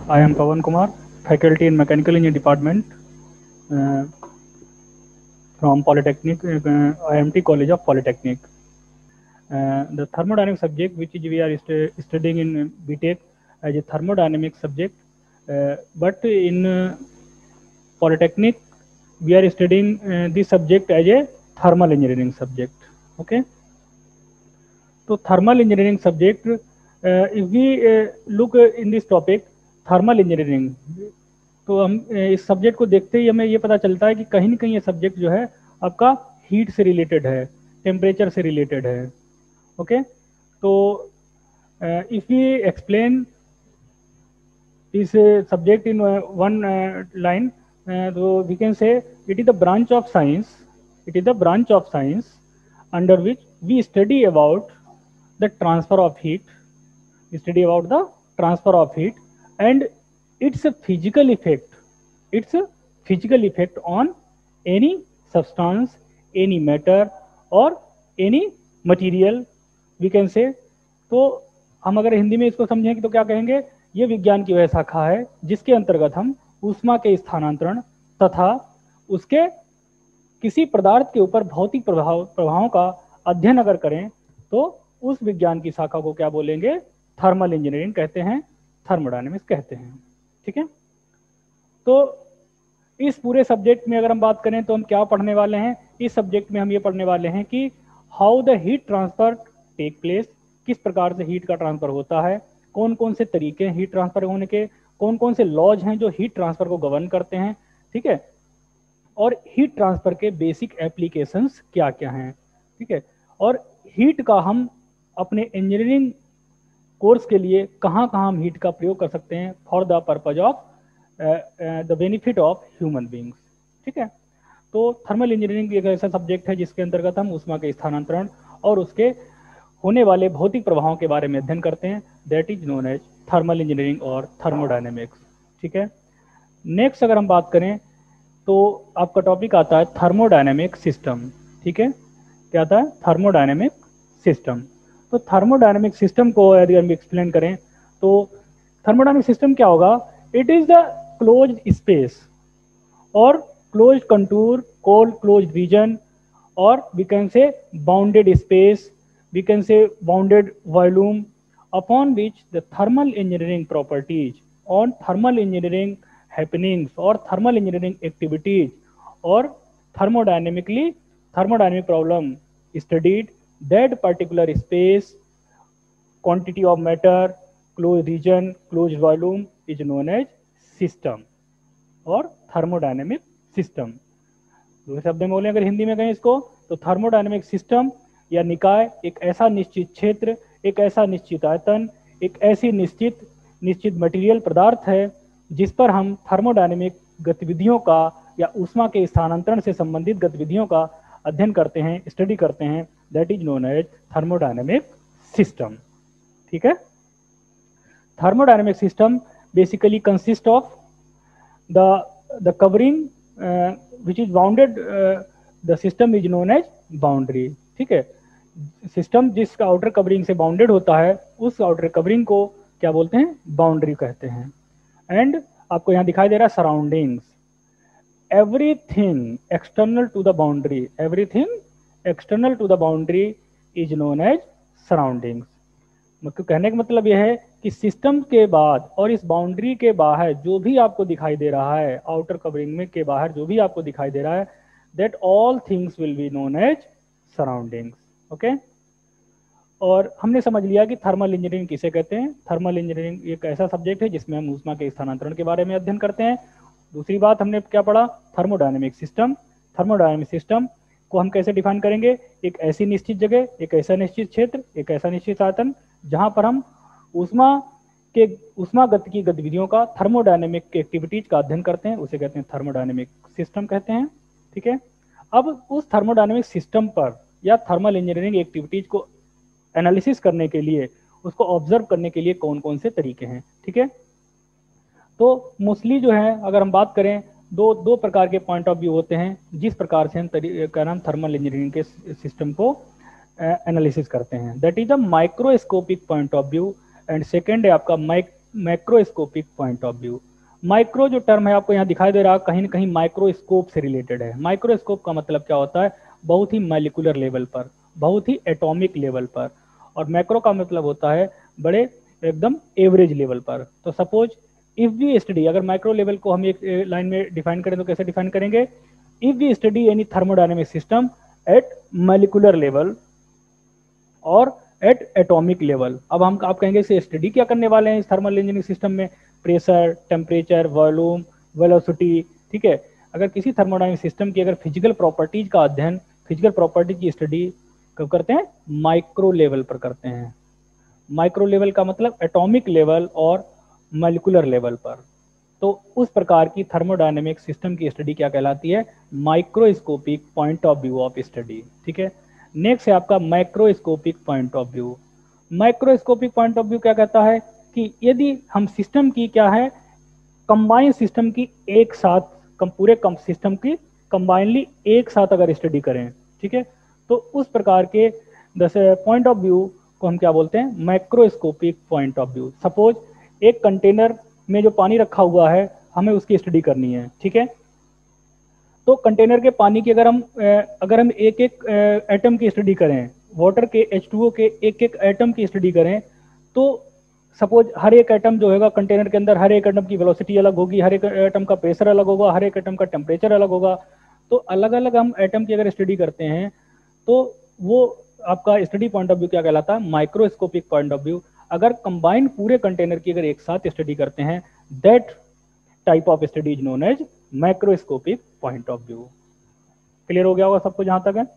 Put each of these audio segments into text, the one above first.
I am Pawan Kumar, faculty in Mechanical Engineering Department from Polytechnic, IMT College of Polytechnic. The thermodynamic subject which we are studying in BTech as a thermodynamic subject, but in Polytechnic we are studying this subject as a thermal engineering subject. Okay. So thermal engineering subject, if we look in this topic thermal engineering, तो हम इस subject को देखते ही हमें ये पता चलता है कि कहीं ना कहीं ये सब्जेक्ट जो है आपका हीट से रिलेटेड है, टेम्परेचर से रिलेटेड है. ओके. तो if we explain this subject in one line, तो we can say it is the branch of science, it is the branch of science under which we study about the transfer of heat, we study about the transfer of heat and its physical effect, its physical effect on any substance, any matter or any material we can say. तो हम अगर हिंदी में इसको समझें तो क्या कहेंगे, ये विज्ञान की वह शाखा है जिसके अंतर्गत हम ऊष्मा के स्थानांतरण तथा उसके किसी पदार्थ के ऊपर भौतिक प्रभावों का अध्ययन अगर करें तो उस विज्ञान की शाखा को क्या बोलेंगे, थर्मल इंजीनियरिंग कहते हैं, थर्मोडायनेमिक्स कहते हैं. ठीक है. तो इस पूरे सब्जेक्ट में अगर हम बात करें तो हम क्या पढ़ने वाले हैं, इस सब्जेक्ट में हम ये पढ़ने वाले हैं कि how the heat transfer take place, किस प्रकार से हीट का ट्रांसफर होता है, कौन कौन से तरीके हैं हीट ट्रांसफर होने के, कौन कौन से लॉज हैं जो हीट ट्रांसफर को गवर्न करते हैं. ठीक है. और हीट ट्रांसफर के बेसिक एप्लीकेशंस क्या क्या हैं. ठीक है. और हीट का हम अपने इंजीनियरिंग कोर्स के लिए कहाँ कहाँ हम हीट का प्रयोग कर सकते हैं for the purpose of the benefit of human beings. ठीक है. तो थर्मल इंजीनियरिंग एक ऐसा सब्जेक्ट है जिसके अंतर्गत हम ऊष्मा के स्थानांतरण और उसके होने वाले भौतिक प्रभावों के बारे में अध्ययन करते हैं. That is known as thermal engineering और थर्मोडायनेमिक्स. ठीक है. नेक्स्ट अगर हम बात करें तो आपका टॉपिक आता है थर्मोडायनेमिक सिस्टम. ठीक है. क्या आता है, थर्मोडायनेमिक सिस्टम. तो थर्मोडायनेमिक सिस्टम को यदि हम एक्सप्लेन करें तो थर्मोडायनेमिक सिस्टम क्या होगा, it is the closed space और closed contour cold closed region और we can say bounded space, we can say bounded volume upon which the thermal engineering properties on thermal engineering happenings और thermal engineering activities और thermodynamic problem studied that particular space, quantity of matter, close region, close volume is known as system और thermodynamic system. दूसरे शब्द में बोले अगर हिंदी में कहें इसको तो थर्मोडायनेमिक सिस्टम या निकाय एक ऐसा निश्चित क्षेत्र, एक ऐसा निश्चित आयतन, एक ऐसी निश्चित मटेरियल पदार्थ है जिस पर हम थर्मोडायनेमिक गतिविधियों का या ऊष्मा के स्थानांतरण से संबंधित गतिविधियों का अध्ययन करते हैं, स्टडी करते हैं. That is known as thermodynamic system. ठीक है. Thermodynamic system basically consist of the covering which is bounded, the system is known as boundary. ठीक है. सिस्टम जिसका आउटर कवरिंग से बाउंडेड होता है उस आउटर कवरिंग को क्या बोलते हैं, बाउंड्री कहते हैं. एंड आपको यहाँ दिखाई दे रहा है surroundings, everything external to the boundary, everything external to the boundary is known as surroundings. मतलब कहने का मतलब यह है कि सिस्टम के बाद और इस बाउंड्री के बाहर जो भी आपको दिखाई दे रहा है, आउटर कवरिंग में के बाहर जो भी आपको दिखाई दे रहा है, that all things will be known as surroundings. Okay. और हमने समझ लिया कि थर्मल इंजीनियरिंग किसे कहते हैं. थर्मल इंजीनियरिंग एक ऐसा सब्जेक्ट है जिसमें हम ऊष्मा के स्थानांतरण के बारे में अध्ययन करते हैं. दूसरी बात हमने क्या पढ़ा, थर्मोडायनेमिक सिस्टम. थर्मोडायनेमिक सिस्टम को हम कैसे डिफाइन करेंगे, एक ऐसी निश्चित जगह, एक ऐसा निश्चित क्षेत्र, एक ऐसा निश्चित आयतन जहां पर हम ऊष्मा गति की गतिविधियों का, थर्मोडायनेमिक एक्टिविटीज का अध्ययन करते हैं, उसे कहते हैं थर्मोडायनेमिक सिस्टम कहते हैं. ठीक है. अब उस थर्मोडायनेमिक सिस्टम पर या थर्मल इंजीनियरिंग एक्टिविटीज को एनालिसिस करने के लिए, उसको ऑब्जर्व करने के लिए कौन कौन से तरीके हैं. ठीक है. तो मोस्टली जो है अगर हम बात करें दो प्रकार के पॉइंट ऑफ व्यू होते हैं जिस प्रकार से हम क्या नाम थर्मल इंजीनियरिंग के सिस्टम को एनालिसिस करते हैं. That is the microscopic point of view and second है आपका macroscopic point of view. Micro जो टर्म है आपको यहाँ दिखाई दे रहा, कहीं ना कहीं माइक्रोस्कोप से रिलेटेड है। माइक्रोस्कोप का मतलब क्या होता है, बहुत ही मॉलिक्यूलर लेवल पर, बहुत ही एटॉमिक लेवल पर, और मैक्रो का मतलब होता है बड़े एकदम एवरेज लेवल पर। तो सपोज इफ वी स्टडी, अगर माइक्रो लेवल को हम एक लाइन में डिफाइन करें तो कैसे डिफाइन करेंगे, if we study any thermodynamic system at molecular level और एट एटॉमिक लेवल। अब हम आप कहेंगे इसे स्टडी क्या करने वाले हैं इस थर्मल इंजीनियरिंग सिस्टम में, प्रेशर, टेम्परेचर, वॉल्यूम, वेलोसिटी, ठीक है। अगर किसी थर्मोडायनेमिक सिस्टम की अगर फिजिकल प्रॉपर्टीज का अध्ययन, फिजिकल प्रॉपर्टीज की स्टडी कब करते हैं, माइक्रो लेवल पर करते हैं। माइक्रो लेवल का मतलब एटॉमिक लेवल और मॉलिक्यूलर लेवल पर। तो उस प्रकार की थर्मोडायनेमिक सिस्टम की स्टडी क्या कहलाती है, microscopic point of view of study, ठीक है। नेक्स्ट है आपका macroscopic point of view. Microscopic point of view क्या कहता है कि यदि हम सिस्टम की क्या है, कंबाइन सिस्टम की एक साथ, पूरे सिस्टम की कंबाइनली एक साथ अगर स्टडी करें, ठीक है, तो उस प्रकार के पॉइंट ऑफ व्यू को हम क्या बोलते हैं, macroscopic point of view. Suppose एक कंटेनर में जो पानी रखा हुआ है, हमें उसकी स्टडी करनी है, ठीक है। तो कंटेनर के पानी की अगर हम एक एक एटम की स्टडी करें, वाटर के H2O के एक एक एटम की स्टडी करें, तो सपोज हर एक एटम जो होगा कंटेनर के अंदर, हर एक एटम की वेलोसिटी अलग होगी, हर एक एटम का प्रेशर अलग होगा, हर एक एटम का टेम्परेचर अलग होगा। तो अलग अलग हम एटम की अगर स्टडी करते हैं तो वो आपका स्टडी पॉइंट ऑफ व्यू क्या कहलाता है, माइक्रोस्कोपिक पॉइंट ऑफ व्यू। अगर कंबाइंड पूरे कंटेनर की अगर एक साथ स्टडी करते हैं, that type of study is known as macroscopic point of view. Clear हो गया होगा सबको जहां तक है,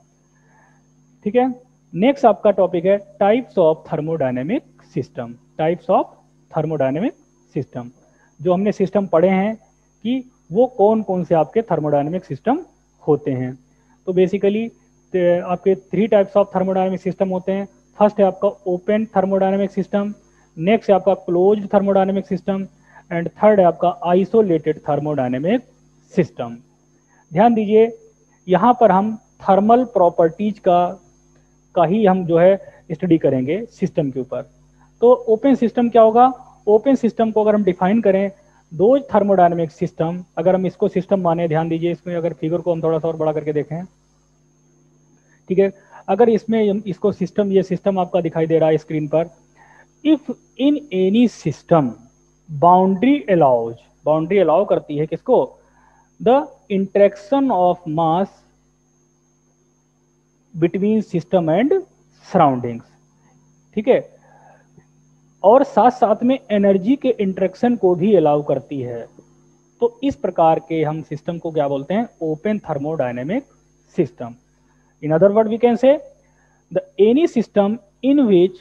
ठीक है। नेक्स्ट आपका टॉपिक है types of thermodynamic system. Types of thermodynamic system, जो हमने सिस्टम पढ़े हैं कि वो कौन कौन से आपके थर्मोडायनेमिक सिस्टम होते हैं। तो बेसिकली आपके 3 टाइप्स ऑफ थर्मोडायनेमिक सिस्टम होते हैं। फर्स्ट है आपका ओपन थर्मोडायनेमिक सिस्टम, नेक्स्ट है आपका closed thermodynamic system, and third है आपका आइसोलेटेड थर्मोडायनेमिक सिस्टम। ध्यान दीजिए, यहाँ पर हम थर्मल प्रॉपर्टीज का ही हम जो है स्टडी करेंगे सिस्टम के ऊपर। तो ओपन सिस्टम क्या होगा, ओपन सिस्टम को अगर हम डिफाइन करें, दो थर्मोडायनेमिक सिस्टम, अगर हम इसको सिस्टम माने, ध्यान दीजिए इसमें अगर फिगर को हम थोड़ा सा और बड़ा करके देखें, ठीक है, अगर इसमें इसको सिस्टम, ये सिस्टम आपका दिखाई दे रहा है स्क्रीन पर, if in any system boundary allows, boundary allow करती है किसको, the interaction of mass between system and surroundings, ठीक है, और साथ साथ में एनर्जी के इंटरेक्शन को भी अलाउ करती है। तो इस प्रकार के हम सिस्टम को क्या बोलते हैं, open thermodynamic system. In other word we can say the any system in which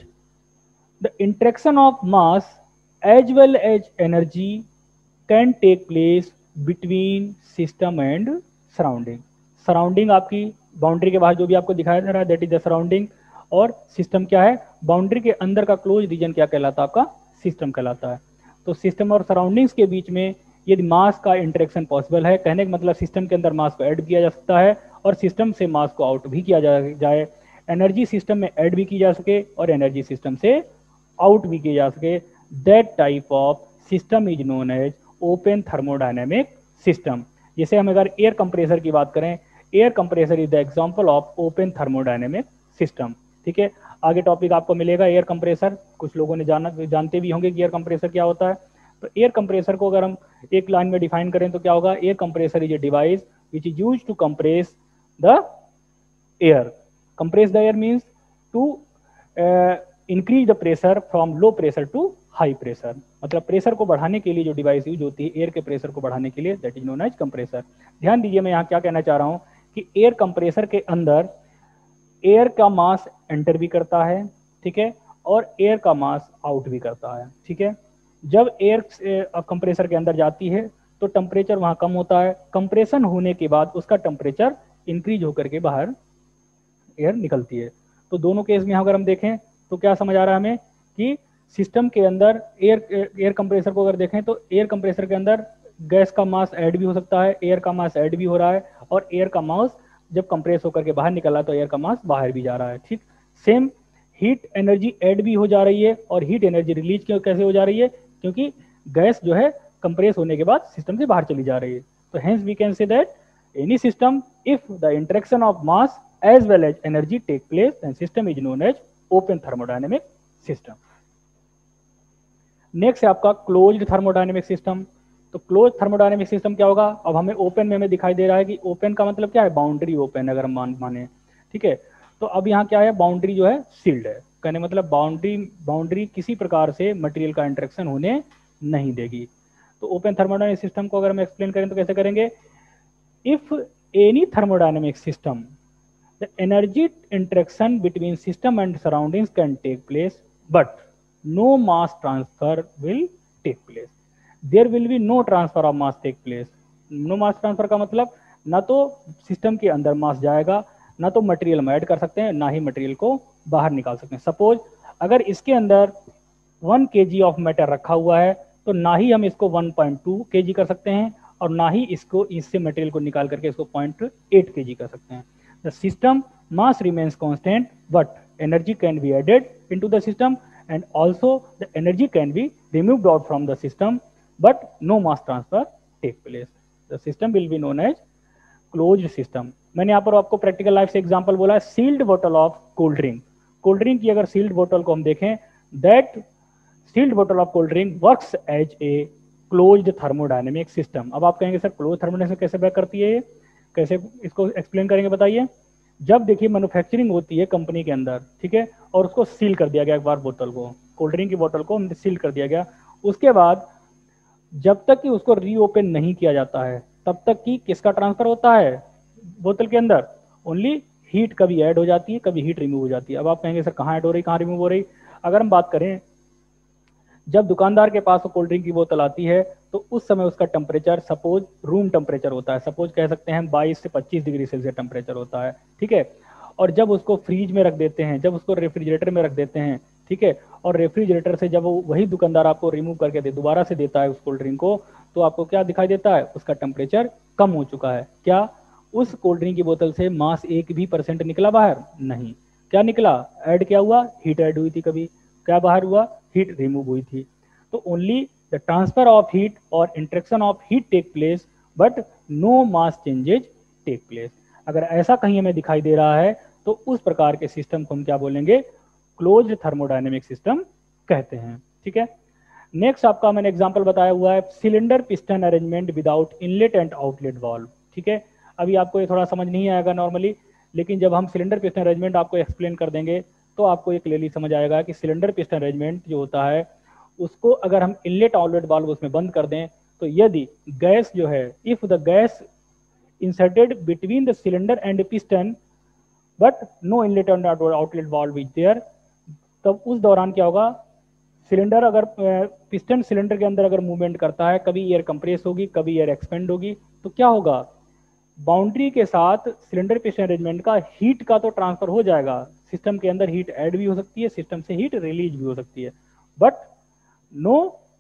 the interaction of mass as well as energy can take place between system and surrounding. Surrounding आपकी boundary के बाहर जो भी आपको दिखाई दे रहा है दैट इज द सराउंडिंग, और सिस्टम क्या है, बाउंड्री के अंदर का क्लोज रीजन क्या कहलाता है, आपका सिस्टम कहलाता है। तो सिस्टम और सराउंडिंग्स के बीच में यदि मास का इंटरेक्शन पॉसिबल है, कहने का मतलब सिस्टम के अंदर मास को ऐड किया जा सकता है और सिस्टम से मास को आउट भी किया जाए, एनर्जी सिस्टम में ऐड भी की जा सके और एनर्जी सिस्टम से आउट भी की जा सके, that type of system is known as open thermodynamic system. जैसे हम अगर एयर कंप्रेसर की बात करें, air compressor is the example of open thermodynamic system, ठीक है। आगे टॉपिक आपको मिलेगा एयर कंप्रेसर, कुछ लोगों ने जानते भी होंगे कि एयर कंप्रेसर क्या होता है। तो एयर कंप्रेसर को अगर हम एक लाइन में डिफाइन करें तो क्या होगा, air compressor is a device which is used to compress the air. Compress the air means to increase the pressure from low pressure to high pressure, मतलब प्रेशर को बढ़ाने के लिए जो डिवाइस यूज होती है एयर के प्रेशर को बढ़ाने के लिए, that is known as compressor. ध्यान दीजिए मैं यहाँ क्या कहना चाह रहा हूँ कि एयर कंप्रेसर के अंदर एयर का मास एंटर भी करता है, ठीक है, और एयर का मास आउट भी करता है, ठीक है। जब एयर कंप्रेसर के अंदर जाती है तो टेम्परेचर वहां कम होता है, कंप्रेशन होने के बाद उसका टेम्परेचर इंक्रीज होकर के बाहर एयर निकलती है। तो दोनों केस में अगर हम देखें तो क्या समझ आ रहा है हमें कि सिस्टम के अंदर एयर कंप्रेसर को अगर देखें तो एयर कंप्रेसर के अंदर गैस का मास ऐड भी हो सकता है, एयर का मास ऐड भी हो रहा है, और एयर का मास जब कंप्रेस होकर के बाहर निकला तो एयर का मास बाहर भी जा रहा है, ठीक। सेम हीट एनर्जी ऐड भी हो जा रही है और हीट एनर्जी रिलीज क्यों कैसे हो जा रही है, क्योंकि गैस जो है कंप्रेस होने के बाद सिस्टम से बाहर चली जा रही है। तो hence we can say that any system if the interaction of mass as well as energy take place then system is known as open thermodynamic system. Next है आपका क्लोज्ड थर्मोडायनेमिक सिस्टम। तो क्लोज थर्मोडायनेमिक सिस्टम क्या होगा? अब हमें open में हमें दिखाई दे रहा है कि ओपन का मतलब क्या है? बाउंड्री ओपन, अगर हम माने, ठीक है। तो अब यहाँ क्या है? बाउंड्री जो है सील्ड है, कहने मतलब बाउंड्री किसी प्रकार से मटेरियल का इंटरेक्शन होने नहीं देगी। तो ओपन थर्मोडायनेमिक सिस्टम को अगर हम एक्सप्लेन करें तो कैसे करेंगे? If any thermodynamic system the energy interaction between system and surroundings can take place but no mass transfer will take place. There will be no transfer of mass take place. No mass transfer का मतलब ना तो system के अंदर मास जाएगा, ना तो material में ऐड कर सकते हैं, ना ही मटेरियल को बाहर निकाल सकते हैं। सपोज अगर इसके अंदर 1 kg ऑफ मैटर रखा हुआ है तो ना ही हम इसको 1.2 kg कर सकते हैं और ना ही इसको इससे मटेरियल को निकाल करके इसको 0.8 kg कर सकते हैं। The system mass remains constant but energy can be added into the system and also the energy can be removed out from the system but no mass transfer take place. The system will be known as closed system. मैंने यहाँ पर आपको practical life से example बोला है, sealed बोतल of cold drink. Cold drink की अगर सील्ड बोतल को हम देखें, दैट सील्ड बोतल of cold drink works as a closed thermodynamic system. अब आप कहेंगे सर क्लोज थर्मोडायनेमिक कैसे वर्क करती है, कैसे इसको एक्सप्लेन करेंगे बताइए। जब देखिए मैन्युफैक्चरिंग होती है कंपनी के अंदर, ठीक है, और उसको सील कर दिया गया एक बार बोतल को, कोल्ड ड्रिंक की बोतल को सील कर दिया गया, उसके बाद जब तक कि उसको रीओपन नहीं किया जाता है तब तक कि किसका ट्रांसफर होता है बोतल के अंदर? ओनली हीट कभी ऐड हो जाती है, कभी हीट रिमूव हो जाती है। अब आप कहेंगे सर कहाँ ऐड हो रही, कहाँ रिमूव हो रही? अगर हम बात करें, जब दुकानदार के पास कोल्ड ड्रिंक की बोतल आती है तो उस समय उसका टेम्परेचर सपोज रूम टेम्परेचर होता है, सपोज कह सकते हैं 22 से 25 डिग्री सेल्सियस टेम्परेचर होता है, ठीक है। और जब उसको फ्रीज में रख देते हैं, जब उसको रेफ्रिजरेटर में रख देते हैं, ठीक है, और रेफ्रिजरेटर से जब वही दुकानदार आपको रिमूव करके दोबारा से देता है उस कोल्ड ड्रिंक को, तो आपको क्या दिखाई देता है? उसका टेम्परेचर कम हो चुका है। क्या उस कोल्ड ड्रिंक की बोतल से मास 1% निकला बाहर? नहीं। क्या निकला? ऐड क्या हुआ? हीट ऐड हुई थी। कभी क्या बाहर हुआ? हीट रिमूव हुई थी। तो only the transfer of heat और interaction of heat take place but no mass changes take place. अगर ऐसा कहीं हमें दिखाई दे रहा है तो उस प्रकार के सिस्टम को हम क्या बोलेंगे? क्लोज्ड थर्मोडायनेमिक सिस्टम कहते हैं, ठीक है। नेक्स्ट आपका मैंने एग्जांपल बताया हुआ है cylinder piston arrangement without inlet and outlet valve, ठीक है। अभी आपको ये थोड़ा समझ नहीं आएगा नॉर्मली, लेकिन जब हम सिलेंडर पिस्टन अरेंजमेंट आपको एक्सप्लेन कर देंगे तो आपको ये क्लियरली समझ आएगा कि सिलेंडर पिस्टन अरेंजमेंट जो होता है उसको अगर हम इनलेट आउटलेट वाल्व उसमें बंद कर दें तो यदि गैस जो है, if the gas inserted between the cylinder and piston but no inlet and outlet valve is there, तब उस दौरान क्या होगा? सिलेंडर अगर पिस्टन सिलेंडर के अंदर अगर मूवमेंट करता है, कभी एयर कंप्रेस होगी, कभी एयर एक्सपेंड होगी, तो क्या होगा? बाउंड्री के साथ सिलेंडर पिस्टन अरेंजमेंट का हीट का तो ट्रांसफर हो जाएगा, सिस्टम के अंदर हीट ऐड भी हो सकती है, सिस्टम से हीट रिलीज भी हो सकती है, but no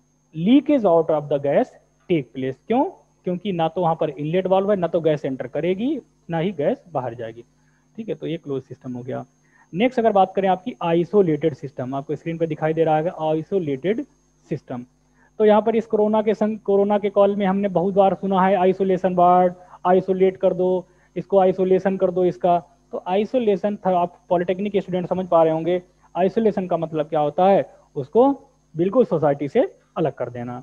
leakage out of the gas take place. क्यों? क्योंकि ना तो वहां पर इनलेट वाल्व है, ना तो गैस एंटर करेगी, ना ही गैस बाहर जाएगी, ठीक है। तो ये क्लोज सिस्टम हो गया। नेक्स्ट अगर बात करें आपकी आइसोलेटेड सिस्टम, आपको स्क्रीन पे दिखाई दे रहा है आइसोलेटेड सिस्टम। तो यहाँ पर इस कोरोना के कॉल में हमने बहुत बार सुना है आइसोलेशन वर्ड, आइसोलेट कर दो इसको, आइसोलेशन कर दो इसका। तो आइसोलेशन आप पॉलिटेक्निक के स्टूडेंट समझ पा रहे होंगे, आइसोलेशन का मतलब क्या होता है? उसको बिल्कुल सोसाइटी से अलग कर देना,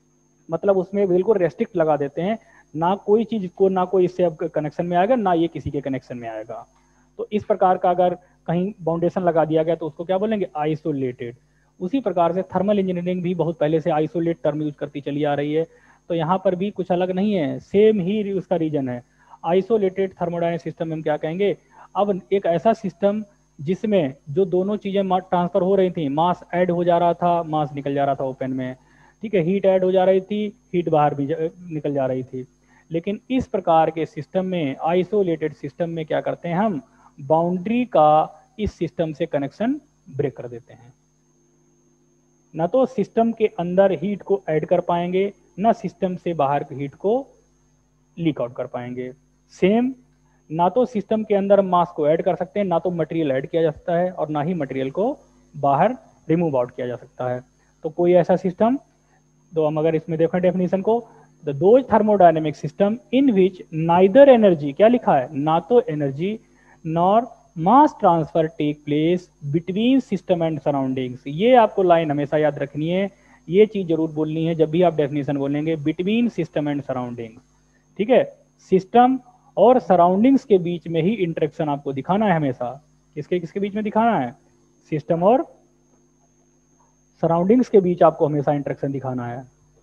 मतलब उसमें बिल्कुल रेस्ट्रिक्ट लगा देते हैं, ना कोई चीज को, ना कोई इससे अब कनेक्शन में आएगा, ना ये किसी के कनेक्शन में आएगा। तो इस प्रकार का अगर कहीं बाउंडेशन लगा दिया गया तो उसको क्या बोलेंगे? आइसोलेटेड। उसी प्रकार से थर्मल इंजीनियरिंग भी बहुत पहले से आइसोलेट टर्म यूज करती चली आ रही है, तो यहाँ पर भी कुछ अलग नहीं है, सेम ही उसका रीजन है। आइसोलेटेड थर्मोडायनेमिक सिस्टम में क्या कहेंगे? अब एक ऐसा सिस्टम जिसमें जो दोनों चीजें ट्रांसफर हो रही थी, मास ऐड हो जा रहा था, मास निकल जा रहा था ओपन में, ठीक है, हीट ऐड हो जा रही थी, हीट बाहर भी निकल जा रही थी। लेकिन इस प्रकार के सिस्टम में, आइसोलेटेड सिस्टम में क्या करते हैं हम? बाउंड्री का इस सिस्टम से कनेक्शन ब्रेक कर देते हैं। ना तो सिस्टम के अंदर हीट को ऐड कर पाएंगे, ना सिस्टम से बाहर हीट को लीक आउट कर पाएंगे। सेम, ना तो सिस्टम के अंदर मास को ऐड कर सकते हैं, ना तो मटेरियल ऐड किया जा सकता है, और ना ही मटेरियल को बाहर रिमूव आउट किया जा सकता है। तो कोई ऐसा सिस्टम तो हम अगर इसमें देखें डेफिनेशन को, the those thermodynamic system in which neither energy, क्या लिखा है, ना तो energy nor mass transfer take place between system and surroundings. ये आपको लाइन हमेशा याद रखनी है, ये चीज जरूर बोलनी है जब भी आप डेफिनेशन बोलेंगे, बिटवीन सिस्टम एंड सराउंडिंग्स। ठीक है, सिस्टम और सराउंडिंग्स के बीच में ही इंटरेक्शन आपको दिखाना है हमेशा। किसके किसके बीच में दिखाना है, सिस्टम और सराउंडिंग्स के बीच आपको हमेशा इंटरेक्शन दिखाना है।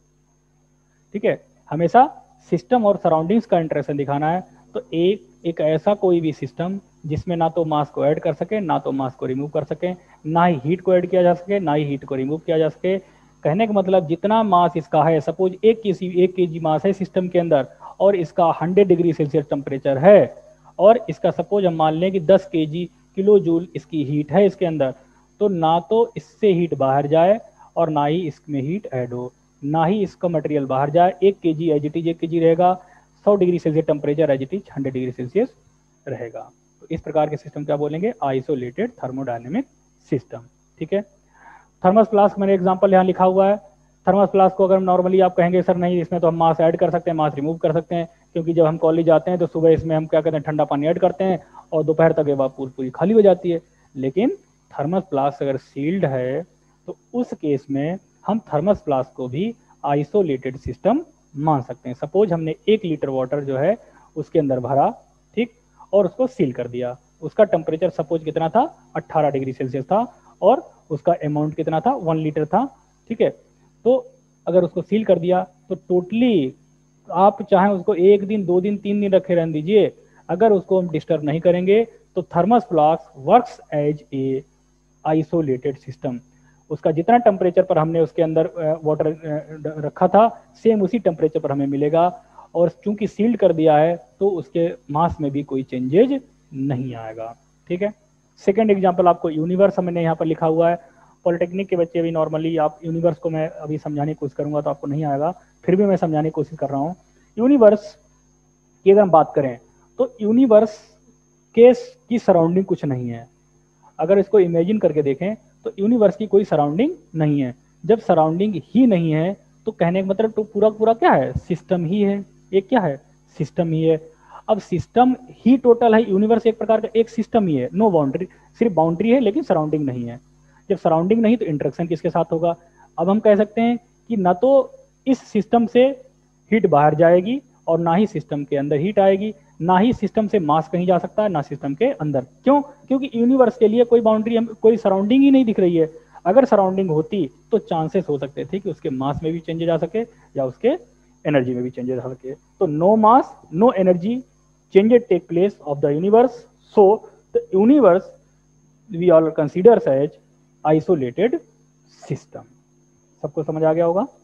ठीक है, हमेशा सिस्टम और सराउंडिंग्स का इंटरेक्शन दिखाना है। तो एक ऐसा कोई भी सिस्टम जिसमें ना तो मास को ऐड कर सके, ना तो मास को रिमूव कर सके, ना ही हीट को ऐड किया जा सके, ना ही हीट को रिमूव किया जा सके। कहने का मतलब जितना मास इसका है, सपोज 1 kg मास है सिस्टम के अंदर और इसका 100 डिग्री सेल्सियस टेम्परेचर है, और इसका सपोज हम मान लें कि 10 किलो जूल इसकी हीट है इसके अंदर, तो ना तो इससे हीट बाहर जाए और ना ही इसमें हीट ऐड हो, ना ही इसका मटेरियल बाहर जाए। 1 kg as it is 1 kg रहेगा, 100 degree Celsius temperature as it is 100 degree Celsius रहेगा। तो इस प्रकार के सिस्टम क्या बोलेंगे, आइसोलेटेड थर्मोडायनेमिक सिस्टम। ठीक है, थर्मस फ्लास्क मैंने एग्जांपल यहाँ लिखा हुआ है। थर्मस फ्लास्क को अगर नॉर्मली आप कहेंगे सर नहीं इसमें तो हम मास ऐड कर सकते हैं, मास रिमूव कर सकते हैं, क्योंकि जब हम कॉलेज जाते हैं तो सुबह इसमें हम क्या करते हैं, ठंडा पानी ऐड करते हैं और दोपहर तक ये पूरी खाली हो जाती है। लेकिन थर्मस फ्लास्क अगर सील्ड है तो उस केस में हम थर्मस फ्लास्क को भी आइसोलेटेड सिस्टम मान सकते हैं। सपोज हमने 1 लीटर वाटर जो है उसके अंदर भरा, ठीक, और उसको सील कर दिया। उसका टेम्परेचर सपोज कितना था, 18 डिग्री सेल्सियस था, और उसका अमाउंट कितना था, 1 लीटर था। ठीक है, तो अगर उसको सील कर दिया तो टोटली आप चाहें उसको 1 दिन 2 दिन 3 दिन रखे रहने दीजिए, अगर उसको हम डिस्टर्ब नहीं करेंगे तो thermos flask works as a isolated system. उसका जितना टेम्परेचर पर हमने उसके अंदर वाटर रखा था सेम उसी टेम्परेचर पर हमें मिलेगा, और चूंकि सील्ड कर दिया है तो उसके मास में भी कोई चेंजेज नहीं आएगा। ठीक है, सेकेंड एग्जाम्पल आपको यूनिवर्स हमने यहाँ पर लिखा हुआ है। पॉलिटेक्निक के बच्चे भी नॉर्मली, आप यूनिवर्स को मैं अभी समझाने की कोशिश करूंगा तो आपको नहीं आएगा, फिर भी मैं समझाने की कोशिश कर रहा हूँ। यूनिवर्स की अगर हम बात करें तो यूनिवर्स की सराउंडिंग कुछ नहीं है। अगर इसको इमेजिन करके देखें तो यूनिवर्स की कोई सराउंडिंग नहीं है। जब सराउंडिंग ही नहीं है तो कहने का मतलब तो पूरा पूरा क्या है, सिस्टम ही है। एक क्या है, सिस्टम ही है। अब सिस्टम ही टोटल है, यूनिवर्स एक प्रकार का एक सिस्टम ही है, नो बाउंड्री, सिर्फ बाउंड्री है लेकिन सराउंडिंग नहीं है। जब सराउंडिंग नहीं तो इंटरेक्शन किसके साथ होगा। अब हम कह सकते हैं कि ना तो इस सिस्टम से हीट बाहर जाएगी और ना ही सिस्टम के अंदर हीट आएगी, ना ही सिस्टम से मास कहीं जा सकता है, ना सिस्टम के अंदर। क्यों, क्योंकि यूनिवर्स के लिए कोई बाउंड्री, कोई सराउंडिंग ही नहीं दिख रही है। अगर सराउंडिंग होती तो चांसेस हो सकते थे कि उसके मास में भी चेंजेस आ सके या उसके एनर्जी में भी चेंजेस आ सके। तो no mass no energy changes take place of the universe, so the universe we all considers as isolated system. सबको समझ आ गया होगा।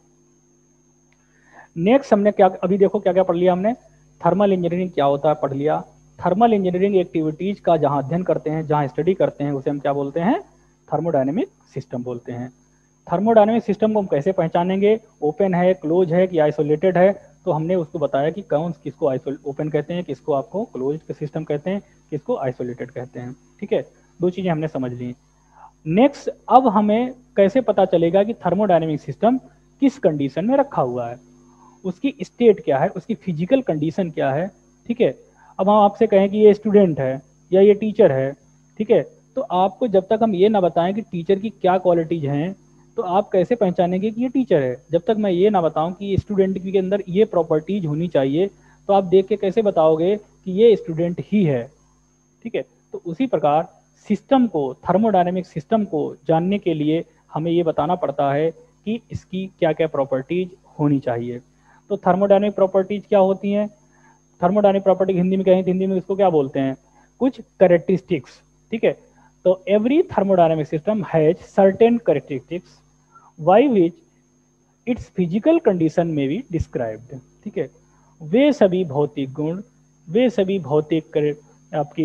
नेक्स्ट हमने क्या, अभी देखो क्या क्या पढ़ लिया हमने। थर्मल इंजीनियरिंग क्या होता है पढ़ लिया। थर्मल इंजीनियरिंग एक्टिविटीज का जहां अध्ययन करते हैं, जहां स्टडी करते हैं, उसे हम क्या बोलते हैं, थर्मोडायनेमिक सिस्टम बोलते हैं। थर्मोडायनेमिक सिस्टम को हम कैसे पहचानेंगे, ओपन है, क्लोज है कि आइसोलेटेड है। तो हमने उसको बताया कि कौन किसको ओपन कहते हैं, किसको आपको क्लोज सिस्टम कहते हैं, किसको आइसोलेटेड कहते हैं। ठीक है, दो चीजें हमने समझ ली। नेक्स्ट, अब हमें कैसे पता चलेगा कि थर्मोडायनेमिक सिस्टम किस कंडीशन में रखा हुआ है, उसकी स्टेट क्या है, उसकी फिजिकल कंडीशन क्या है। ठीक है, अब हम आपसे कहें कि ये स्टूडेंट है या ये टीचर है, ठीक है, तो आपको जब तक हम ये ना बताएं कि टीचर की क्या क्वालिटीज हैं तो आप कैसे पहचानेंगे कि ये टीचर है। जब तक मैं ये ना बताऊं कि स्टूडेंट के अंदर ये प्रॉपर्टीज होनी चाहिए तो आप देख के कैसे बताओगे कि ये स्टूडेंट ही है। ठीक है, तो उसी प्रकार सिस्टम को, थर्मोडायनेमिक सिस्टम को जानने के लिए हमें ये बताना पड़ता है कि इसकी क्या क्या प्रॉपर्टीज होनी चाहिए। तो थर्मोडायनेमिक प्रॉपर्टीज क्या होती हैं, थर्मोडायनेमिक प्रॉपर्टी हिंदी में कहें, हिंदी में इसको क्या बोलते हैं, कुछ कैरेक्टरिस्टिक्स। ठीक है, तो every thermodynamic system has certain characteristics by which its physical condition में बी डिस्क्राइब्ड। ठीक है, वे सभी भौतिक गुण, वे सभी भौतिक आपकी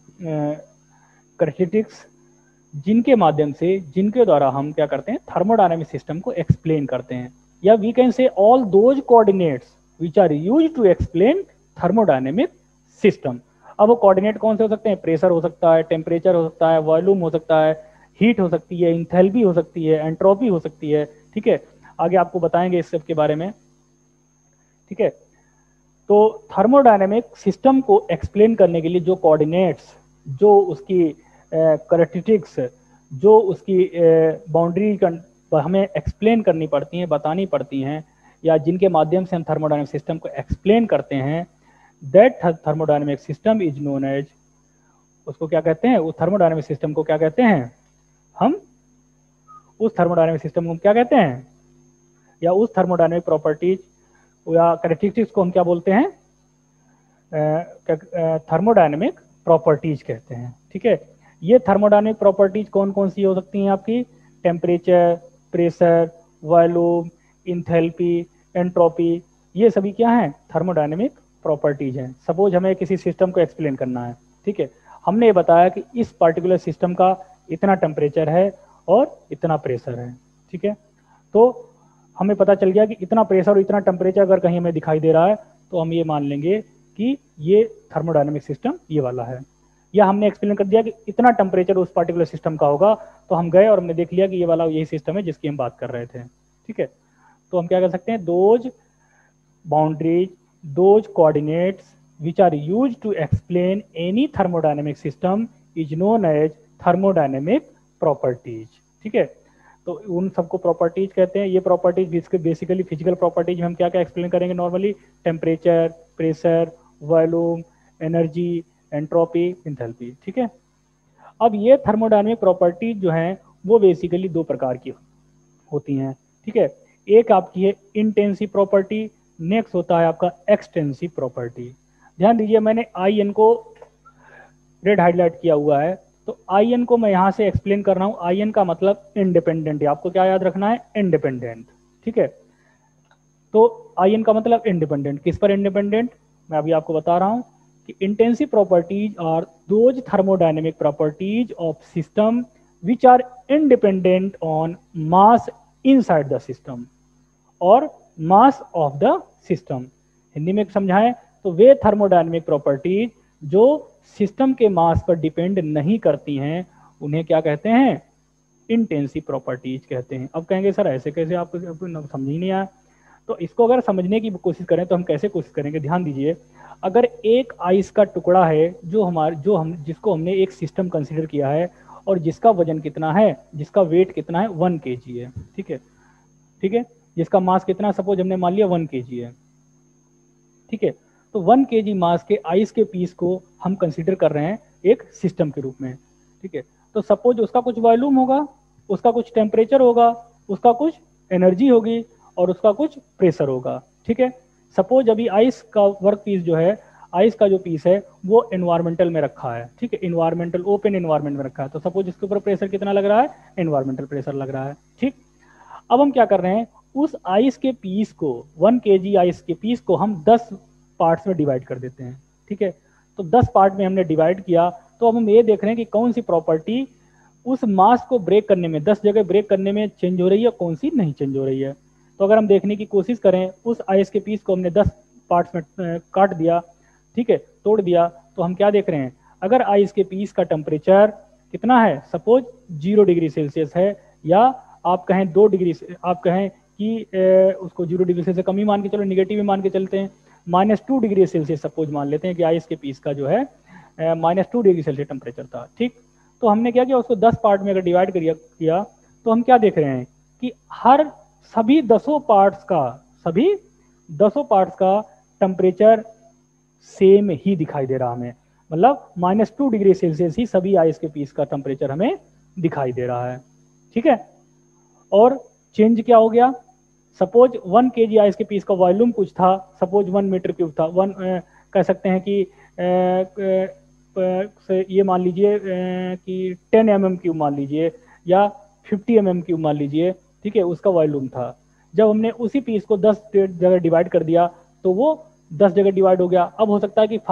कैरेक्टरिस्टिक्स जिनके माध्यम से, जिनके द्वारा हम क्या करते हैं, थर्मोडायनेमिक सिस्टम को एक्सप्लेन करते हैं, या we can say all those coordinates which are used to explain thermodynamic system. अब वो कोऑर्डिनेट कौन से हो सकते हैं, प्रेशर हो सकता है, टेम्परेचर हो सकता है, वॉल्यूम हो सकता है, हीट हो सकती है, इंथैल्पी हो सकती है, एंट्रोपी हो सकती है। ठीक है, आगे आपको बताएंगे इस सब के बारे में, ठीक है। तो थर्मोडायनेमिक सिस्टम को एक्सप्लेन करने के लिए जो कोऑर्डिनेट्स, जो उसकी करैक्टरिस्टिक्स, जो उसकी बाउंड्री हमें एक्सप्लेन करनी पड़ती हैं, बतानी पड़ती हैं, या जिनके माध्यम से हम थर्मोडायनेमिक सिस्टम को एक्सप्लेन करते हैं, that thermodynamic system is known as, उसको क्या कहते हैं, उस थर्मोडायनेमिक सिस्टम को क्या कहते हैं हम, उस थर्मोडायनेमिक सिस्टम को क्या कहते हैं, या उस थर्मोडायनेमिक प्रॉपर्टीज या कैरेक्टरिस्टिक्स को हम क्या बोलते हैं, थर्मोडायनेमिक प्रॉपर्टीज कहते हैं, ठीक है। ये थर्मोडायनेमिक प्रॉपर्टीज कौन कौन सी हो सकती हैं आपकी, temperature, pressure, volume, enthalpy, entropy, ये सभी क्या हैं, थर्मोडायनेमिक प्रॉपर्टीज हैं। सपोज हमें किसी सिस्टम को एक्सप्लेन करना है, ठीक है, हमने ये बताया कि इस पर्टिकुलर सिस्टम का इतना टेम्परेचर है और इतना प्रेशर है, ठीक है। तो हमें पता चल गया कि इतना प्रेशर और इतना टेम्परेचर अगर कहीं हमें दिखाई दे रहा है तो हम ये मान लेंगे कि ये थर्मोडायनेमिक सिस्टम ये वाला है। या हमने एक्सप्लेन कर दिया कि इतना टेम्परेचर उस पर्टिकुलर सिस्टम का होगा, तो हम गए और हमने देख लिया कि ये वाला यही सिस्टम है जिसकी हम बात कर रहे थे, ठीक है। तो हम क्या कर सकते हैं, those boundaries, those coordinates which are used to explain any thermodynamic system is known as thermodynamic properties, ठीक है। तो उन सबको प्रॉपर्टीज कहते हैं। ये प्रॉपर्टीज बेसिकली फिजिकल प्रॉपर्टीज में हम क्या क्या एक्सप्लेन करेंगे normally, temperature, pressure, volume, energy, entropy, enthalpy, ठीक है। अब ये थर्मोडायनेमिक प्रॉपर्टीज जो हैं वो बेसिकली दो प्रकार की होती हैं, ठीक है। एक आपकी है इंटेंसिव प्रॉपर्टी, नेक्स्ट होता है आपका एक्सटेंसिव प्रॉपर्टी। ध्यान दीजिए, मैंने आई एन को रेड हाईलाइट किया हुआ है, तो आई एन को मैं यहां से एक्सप्लेन कर रहा हूं। आई एन का मतलब इंडिपेंडेंट है, आपको क्या याद रखना है, इंडिपेंडेंट, ठीक है। तो आई एन का मतलब इंडिपेंडेंट, किस पर इंडिपेंडेंट, मैं अभी आपको बता रहा हूं कि intensive properties are those thermodynamic properties of system which are independent on mass inside the system और mass of the system. Hindi में समझाएं तो वे थर्मोडायनेमिक प्रॉपर्टीज जो सिस्टम के मास पर डिपेंड नहीं करती हैं उन्हें क्या कहते हैं, इंटेंसिव प्रॉपर्टीज कहते हैं। अब कहेंगे सर ऐसे कैसे, आपको समझ ही नहीं आया। तो इसको अगर समझने की कोशिश करें तो हम कैसे कोशिश करेंगे, ध्यान दीजिए, अगर एक आइस का टुकड़ा है जिसको हमने एक सिस्टम कंसिडर किया है और जिसका वजन कितना है, जिसका वेट कितना है, 1 kg है, ठीक है, ठीक है, जिसका मास कितना, सपोज हमने मान लिया 1 kg है, ठीक है। तो 1 kg मास के आइस के पीस को हम कंसीडर कर रहे हैं एक सिस्टम के रूप में, ठीक है। तो सपोज उसका कुछ वॉल्यूम होगा, उसका कुछ टेम्परेचर होगा, उसका कुछ एनर्जी होगी और उसका कुछ प्रेशर होगा, ठीक है। सपोज अभी आइस का वर्क पीस जो है, आइस का जो पीस है वो एनवायरमेंटल में रखा है, ठीक है, एनवायरमेंटल ओपन एनवायरमेंट में रखा है। तो सपोज इसके ऊपर प्रेशर कितना लग रहा है, एनवायरमेंटल प्रेशर लग रहा है, ठीक। अब हम क्या कर रहे हैं, उस आइस के पीस को, 1 kg आइस के पीस को हम 10 पार्ट्स में डिवाइड कर देते हैं, ठीक है। तो 10 पार्ट में हमने डिवाइड किया, तो अब हम ये देख रहे हैं कि कौन सी प्रॉपर्टी उस मास को ब्रेक करने में, 10 जगह ब्रेक करने में चेंज हो रही है, कौन सी नहीं चेंज हो रही है। तो अगर हम देखने की कोशिश करें, उस आइस के पीस को हमने 10 पार्ट्स में काट दिया, ठीक है, तोड़ दिया, तो हम क्या देख रहे हैं, अगर आइस के पीस का टेम्परेचर कितना है, सपोज 0 डिग्री सेल्सियस है, या आप कहें 2 डिग्री, आप कहें कि उसको 0 डिग्री सेल्सियस कम ही मान के चलो, निगेटिव ही मान के चलते हैं, -2 डिग्री सेल्सियस सपोज मान लेते हैं कि आइस के पीस का जो है -2 डिग्री सेल्सियस टेम्परेचर था, ठीक। तो हमने क्या किया, उसको 10 पार्ट में अगर डिवाइड किया तो हम क्या देख रहे हैं कि सभी 10 पार्ट्स का टेम्परेचर सेम ही दिखाई दे रहा हमें, मतलब -2 डिग्री सेल्सियस ही सभी आइस के पीस का टेम्परेचर हमें दिखाई दे रहा है, ठीक है। और चेंज क्या हो गया, सपोज 1 kg आइस के पीस का वॉल्यूम कुछ था, सपोज 1 मीटर क्यूब था, कह सकते हैं कि ये मान लीजिए कि 10 mm क्यूब मान लीजिए, या 50 mm क्यूब मान लीजिए, ठीक है, उसका वॉल्यूम था। जब हमने उसी पीस को 10 जगह डिवाइड कर दिया तो वो 10 जगह डिवाइड हो गया। अब हो सकता है कि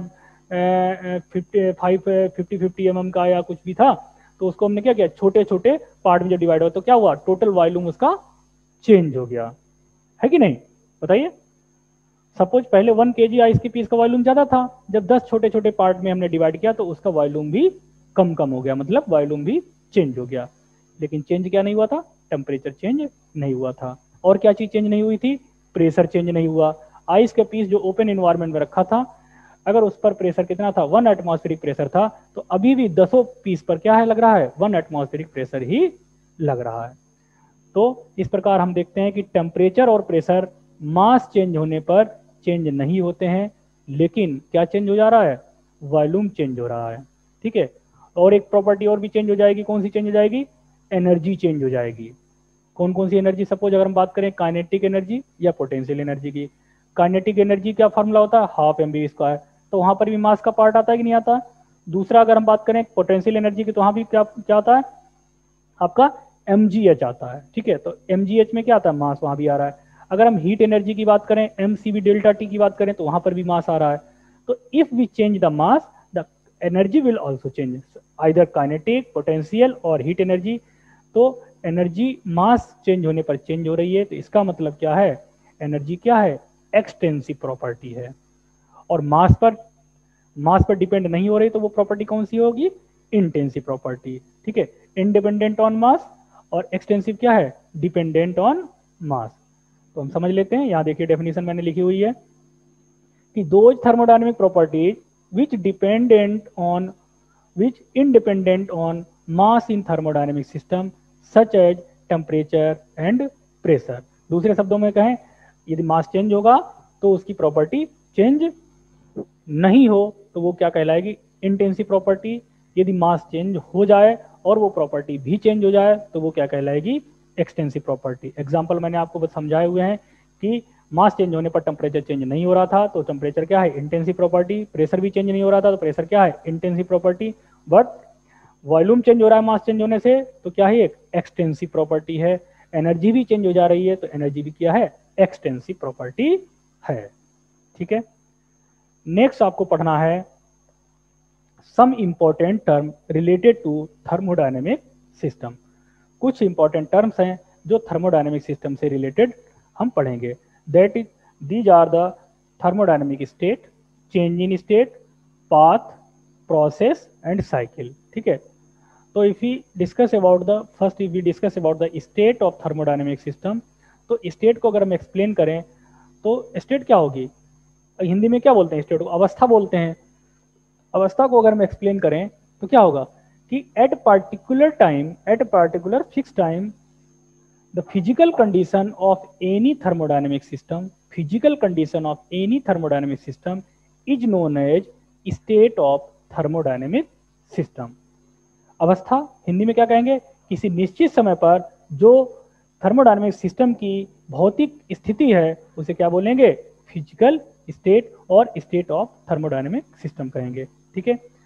50 mm का या कुछ भी था, तो उसको हमने क्या किया, छोटे छोटे पार्ट में जो डिवाइड हुआ, तो क्या हुआ, टोटल वॉल्यूम उसका चेंज हो गया, है कि नहीं, बताइए। सपोज पहले 1 kg आइस के पीस का वॉल्यूम ज्यादा था, जब 10 छोटे छोटे पार्ट में हमने डिवाइड किया तो उसका वॉल्यूम भी कम हो गया, मतलब वॉल्यूम भी चेंज हो गया। लेकिन चेंज क्या नहीं हुआ था, टेम्परेचर चेंज नहीं हुआ था। और क्या चीज चेंज नहीं हुई थी? प्रेशर चेंज नहीं हुआ। आइस के पीस जो ओपन इन्वायरमेंट में रखा था, अगर उस पर प्रेशर कितना था? 1 एटमॉस्फेरिक प्रेशर था, तो अभी भी 10 पीस पर क्या है लग रहा है? 1 एटमॉस्फेरिक प्रेशर ही लग रहा है। तो इस प्रकार हम देखते हैं कि टेम्परेचर और प्रेशर मास चेंज होने पर चेंज नहीं होते हैं, लेकिन क्या चेंज हो जा रहा है? वॉल्यूम चेंज हो रहा है। ठीक है। और एक प्रॉपर्टी और भी चेंज हो जाएगी। कौन सी चेंज हो जाएगी? एनर्जी चेंज हो जाएगी। कौन कौन सी एनर्जी? सपोज अगर हम बात करें काइनेटिक एनर्जी या पोटेंशियल एनर्जी की। काइनेटिक एनर्जी क्या फॉर्मूला होता है? Half M B square. तो वहां पर भी मास का पार्ट आता है कि नहीं आता? दूसरा अगर हम बात करें पोटेंशियल एनर्जी की, तो वहां भी क्या क्या आता है? आपका mgh आता है। ठीक है। तो mgh में क्या आता है? मास वहां भी आ रहा है। अगर हम हीट एनर्जी की बात करें, mcv डेल्टा टी की बात करें, तो वहां पर भी मास आ रहा है। तो if we change the mass, the energy will also change, either kinetic, potential और हीट एनर्जी। तो एनर्जी मास चेंज होने पर चेंज हो रही है, तो इसका मतलब क्या है? एनर्जी क्या है? एक्सटेंसिव प्रॉपर्टी है। और मास पर डिपेंड नहीं हो रही, तो वो प्रॉपर्टी कौन सी होगी? Intensive property. ठीक है। इंडिपेंडेंट ऑन मास, और एक्सटेंसिव क्या है? Dependent on mass. तो हम समझ लेते हैं। यहां देखिए डेफिनेशन मैंने लिखी हुई है कि those thermodynamic properties which dependent on which independent on mass in thermodynamic system such as temperature and pressure. दूसरे शब्दों में कहें, यदि मास चेंज होगा तो उसकी प्रॉपर्टी चेंज नहीं हो, तो वो क्या कहलाएगी? Intensive property. यदि मास चेंज हो जाए और वो प्रॉपर्टी भी चेंज हो जाए, तो वो क्या कहलाएगी? Extensive property. एग्जांपल मैंने आपको बस समझाए हुए हैं कि मास चेंज होने पर टेम्परेचर चेंज नहीं हो रहा था, तो टेम्परेचर क्या है? Intensive property. प्रेशर भी चेंज नहीं हो रहा था, तो प्रेशर क्या है? Intensive property. But volume change हो रहा है मास चेंज होने से, तो क्या है? एक एक्सटेंसिव प्रॉपर्टी है। एनर्जी भी चेंज हो जा रही है, तो एनर्जी भी क्या है? एक्सटेंसिव प्रॉपर्टी है। ठीक है। नेक्स्ट आपको पढ़ना है some important term related to thermodynamic system. कुछ इंपॉर्टेंट टर्म्स हैं जो थर्मोडायनेमिक सिस्टम से रिलेटेड हम पढ़ेंगे। That is these are the thermodynamic state, change in state, path, process and cycle. ठीक है। तो if we discuss about the first, if we discuss about the state of thermodynamic system, तो state को अगर हम explain करें, तो state क्या होगी? हिंदी में क्या बोलते हैं स्टेट को? अवस्था बोलते हैं। अवस्था को अगर हम एक्सप्लेन करें तो क्या होगा कि at particular time, at particular fix time, the physical condition of any thermodynamic system, physical condition of any thermodynamic system is known as state of thermodynamic system. अवस्था हिंदी में क्या कहेंगे? किसी निश्चित समय पर जो थर्मोडायनेमिक सिस्टम की भौतिक स्थिति है, उसे क्या बोलेंगे? फिजिकल स्टेट और स्टेट ऑफ थर्मोडायनेमिक सिस्टम कहेंगे। ठीक है।